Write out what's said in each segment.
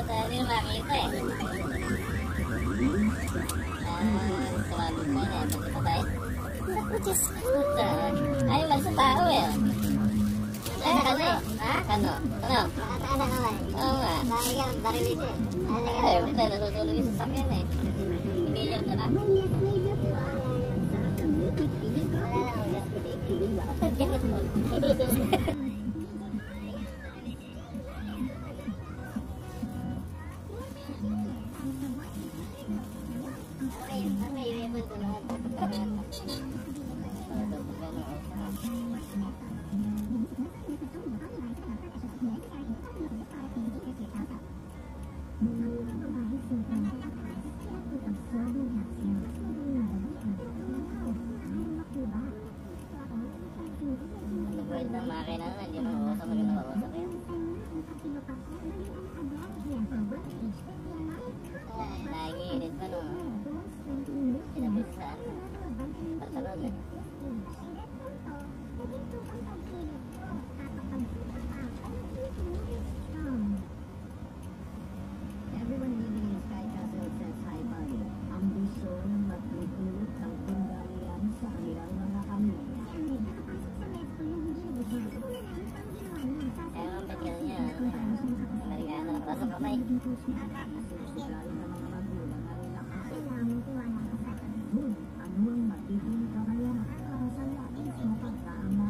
Hindi na makita eh. Sumabit ko na. Pati pa tayo. Naku, Diyos ko. Ay, mal sa tao eh. Ay, kano? Ha? Kano? Ano? Nakataana ka man. Oo nga. Bakit baril ito eh. Ay, wala. Natutulog yung sasakyan eh. Pinilyam na na. Jacket mo. Wait na makina na. Hindi mo mawasak. Maganda mawasak yan. Naginit pa no. Pinabisan. Patalon eh. Everyone living in Sky Castle says hi-bye. Ambisyon magpipilot ang pinggalian sa kanilang mga pamilya. Kaya ang bagay niya. Amerikano. Pasok ka pa eh. Susugal ng mga magulang ay nakakailangan ano ang magiging kakayan para sa labis na pagkama.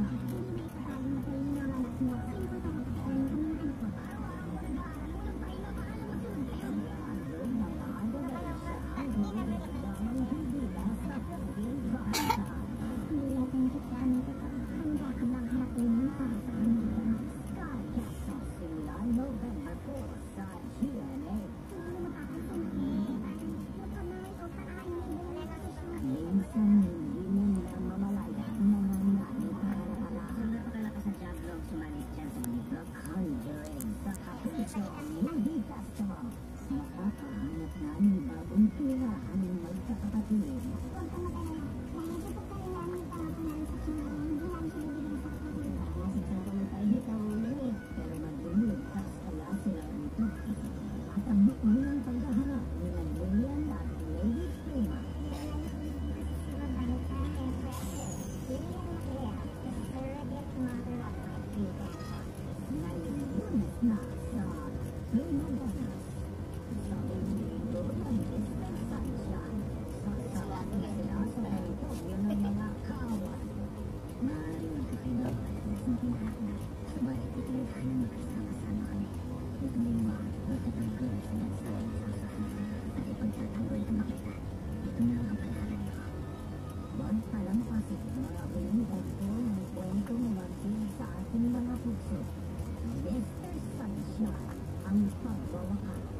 Mr. Sunshine ang pagbawakan.